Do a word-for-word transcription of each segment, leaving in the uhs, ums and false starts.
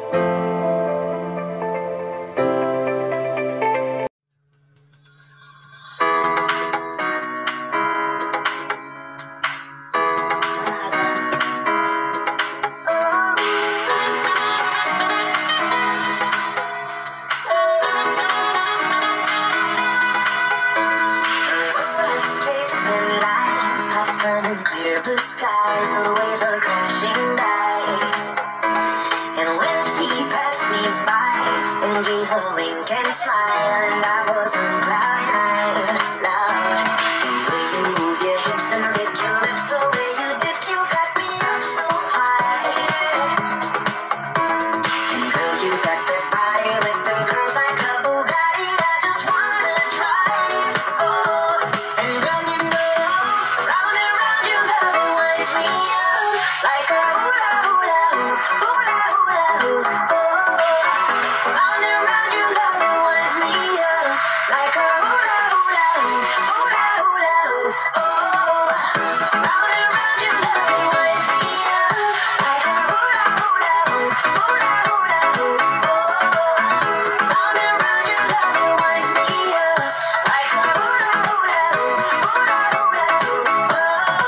Clear blue skies, the waves are crashing by. And when she passed me by and gave a wink and smile, and I was on cloud nine, Lord. The way you move your hips and lick your lips, the way you dip, you got me up so high. And girl, you got that body with them curves like a Bugatti. I just wanna try it, oh. And girl, you know, round and round you love it winds me up like a hula hula hoop, hula hula hoop, oh. Round and round you love it winds me up like a hula hula hoop, hula hula hoop, oh. Round and round you love it winds me up like a hula hula hoop, hula hula hoop, oh. Round and round you love it winds me up like a hula hula hoop, hula hula hoop, oh.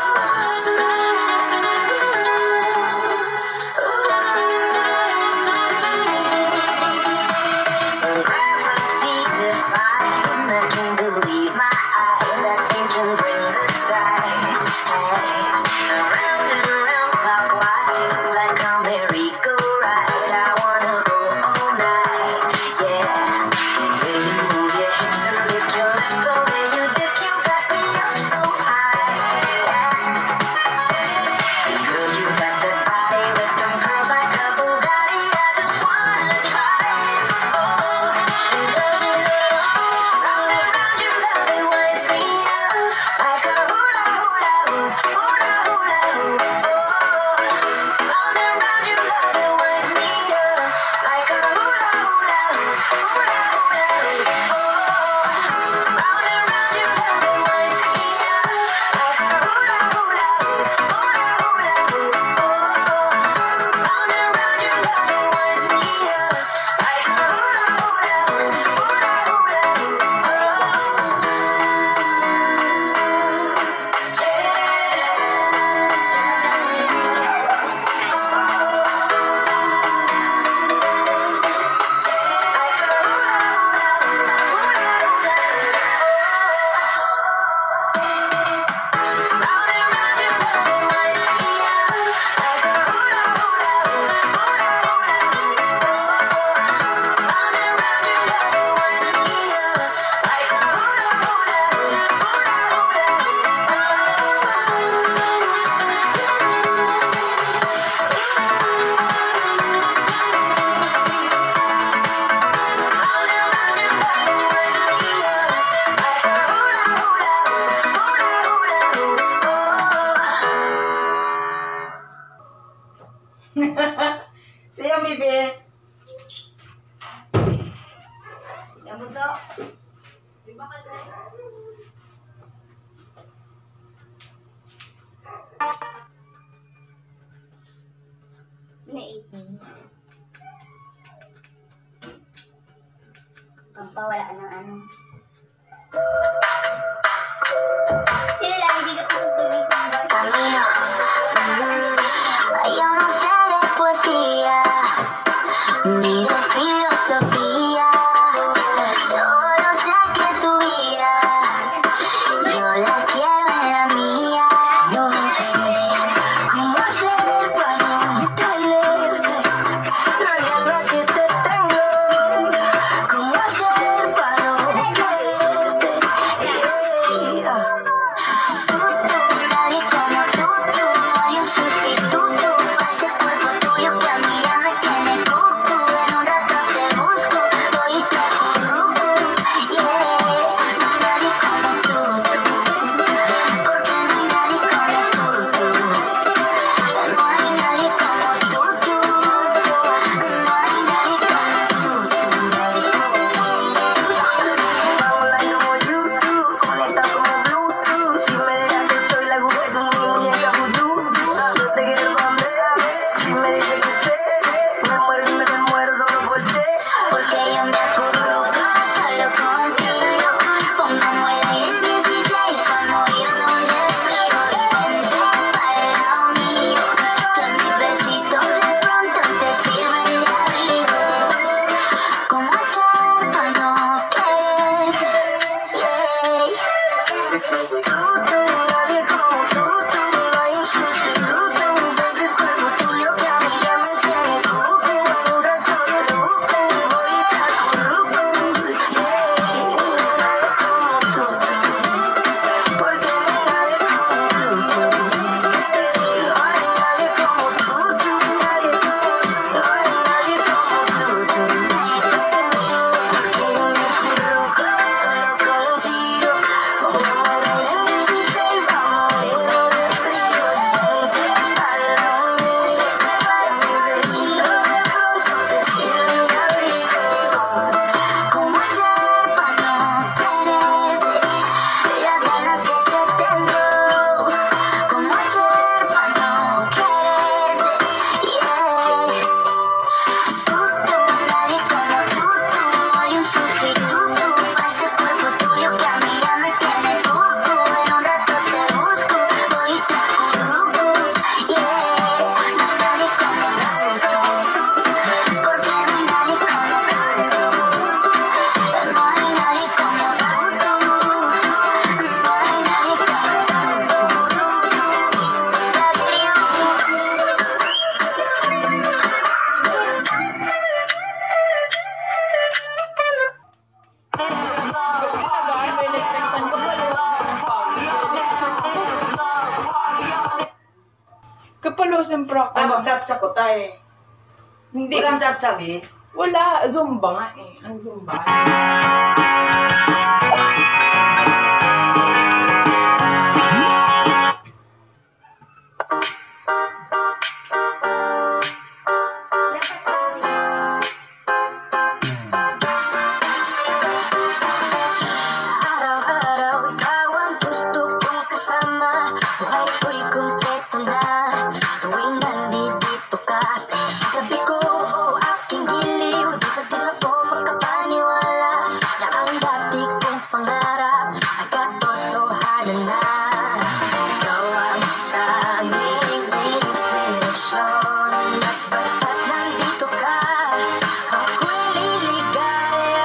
Gravity defying, I can't believe my eyes. I think can bring the tide. Hey, around and around clockwise, like a merry-go-round. I wanna go all night, yeah. The way you move your hips and lick your lips, the way you dip, you got me up so high. And girl, you got that body with them curves like a Bugatti. I just wanna try it, oh. And girl, you know, round and round you love it winds me up like a hula hula hoop, hula hula hoop, oh. Round and round you love it winds me up like a hula hula hoop, hula hula hoop, oh. Round and round you love it winds me up like a hula hula hoop, hula hula hoop, oh. Round and round you love it winds me up like a hula hula hoop, hula hula hoop, oh. Sayo, bebe. Yang bunso. May eighteen. Kampawala ka ng ano. Sino lang hindi ka tutugtugin sa boy? Camino. Yo no sé de poesía ni de filosofía, solo sé que tu vida yo la quiero en la mía. Yo no sé cómo hacer para no tenerte, la gana que te tengo. Cómo hacer para no quererte, yeah. Tú, tú, nadie como tú, tú, no hay un sustituto. Ese cuerpo tuyo que a mí ya me tiene cucu. En un rato siyempre ako. Ay, mag-chat-chat ko tayo. Hindi. Walang chat-chat eh. Wala. Zumba nga eh. Ang Zumba. Dapat kasi. Araw-araw ikaw ang gusto kong kasama. Buhay ko'y kumpleto na tuwing nandito ka sa tabi ko o aking giliw. Di pa din ako makapaniwala na ang dati kong pangarap ay katotohanan na. Ikaw ang tanging inspirasyon at basta't nandito ka, ako'y liligaya.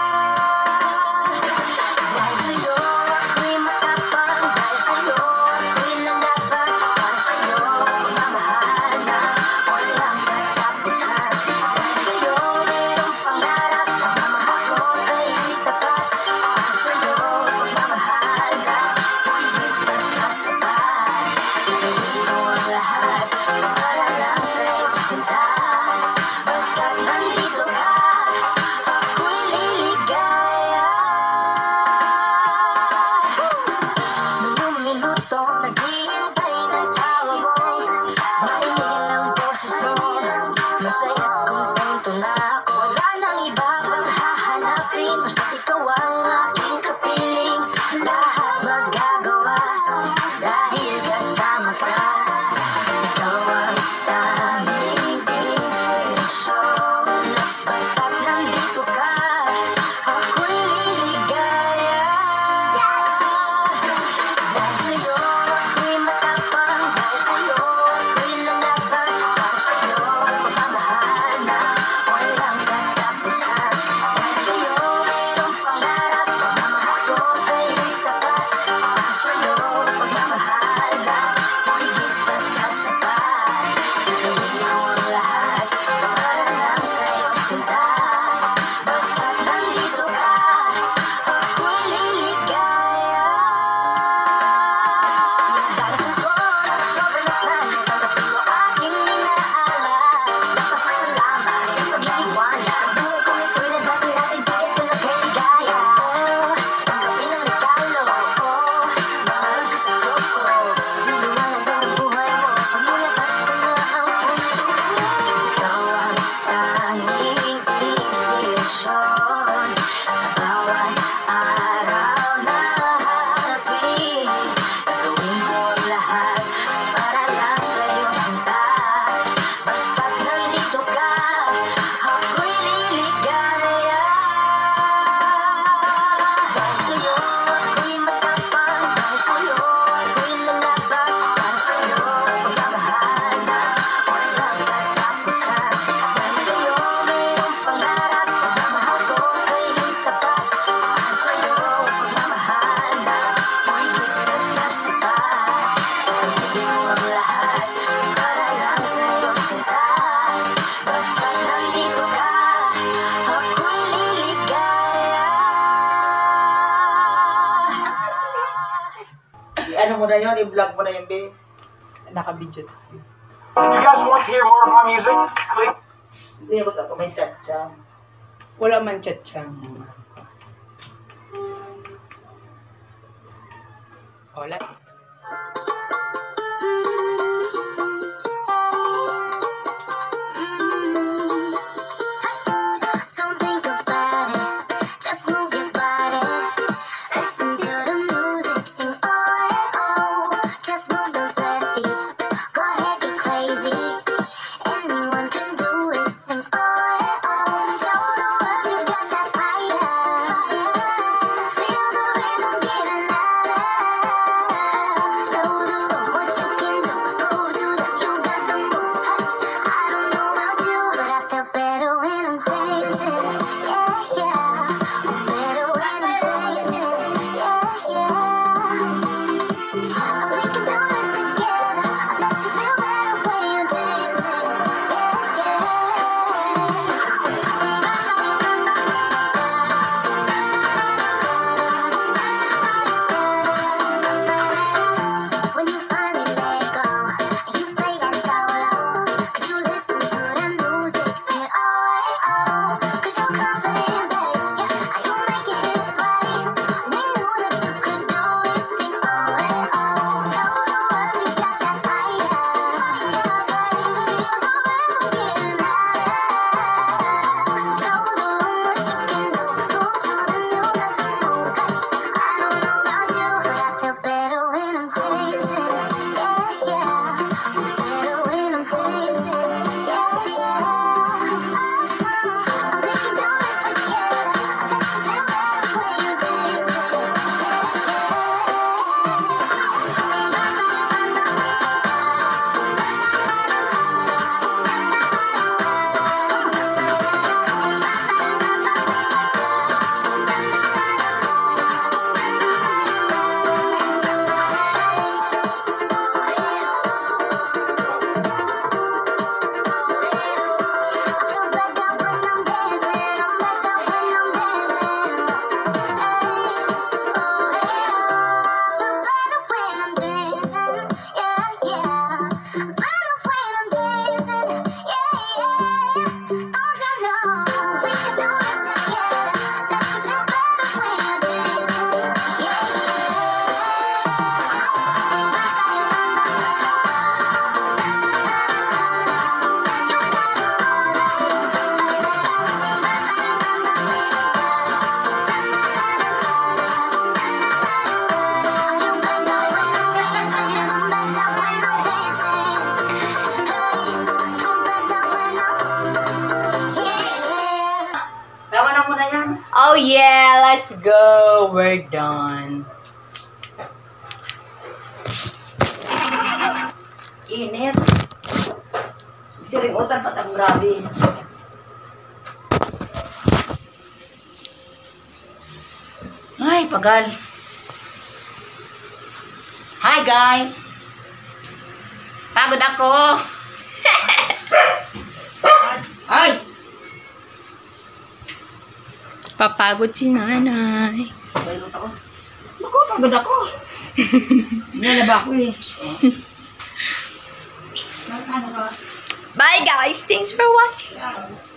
Dahil sa'yo ako'y matapang, dahil sa'yo ako'y lalaban, para sa'yo pagmamahal na walang katapusan. Dahil sa'yo mayroong pangarap, pagmamahal ko sa'yo'y tapat, para sa'yo pagmamahal na higit na sasapat. Gagawin ko ang lahat para lang sa'yo sinta, basta't nandito ka, ako'y liligaya. Minuto, naghihintay ng tawa mo, maingay ang boses mo, masaya't kontento na ako. Wala nang iba pang hahanapin, basta't ikaw ang aking kapiling. Lahat magagawa dahil kasama ka. Ikaw ang tanging inspirasyon at basta't nandito ka, ako'y liligaya. Dahil sa'yo ako'y matapang, dahil sa'yo ako'y lalaban, para sa'yo pagmamahal na walang katapusan. Dahil sa'yo mayroong pangarap, pagmamahal ko sa'yo'y tapat, para sa'yo pagmamahal na higit na sasapat. Gagawin ko ang lahat para lang sa'yo sinta, basta't nandito ka, ako'y liligaya. Dahil sa oras sobrang nasanay, tanggapin mo aking inaalay. Napasasalamat sa pag-iiwala, ang buhay kong ito'y nagdadiratig, di ito na peligaya. Tanggapin ang regalo ko, mahal sa sagot ko, yung liwanag ng buhay mo, pagmulatas ko na ang puso ko. Ikaw ang tanging inspirasyon sa bawat araw na harapin. Gagawin ko ang lahat para lang sa'yo sinta, basta't nandito ka, ako'y liligaya. Dahil sa'yo ako'y matapang, dahil sa'yo ako'y lalaban, para sa'yo pagmamahal na walang katapusan. Dahil sa'yo mayroong pangarap, pagmamahal ko sa'yo'y tapat, para sa'yo pagmamahal na higit na sasapat. Gagawin ko ang lahat para lang sa'yo sinta, basta't nandito ka, ako'y liligaya. I-ano mo na yun, i-vlog mo na yun, be. Naka-video tayo. If you guys want to hear more of my music, click Hindi ako ako may chat-chat. Wala man chat siya. Wala. Don't think about it, just move your body. Listen to the music, sing oh eh, oh. Just move those left feet, go ahead, get crazy. Anyone can do it, sing oh eh, oh. Show the world you got that fire. Feel the rhythm getting louder. Oh yeah, let's go. We're done. Init. Siringutan pa ang grabe. Ay, pagal. Hi guys. Pagod ako. Ay! Papagod si nanay. Bailot ako. Naku, pagod ako. Nalaba ako eh. Ano ka? Bye guys. Thanks for watching. Yeah.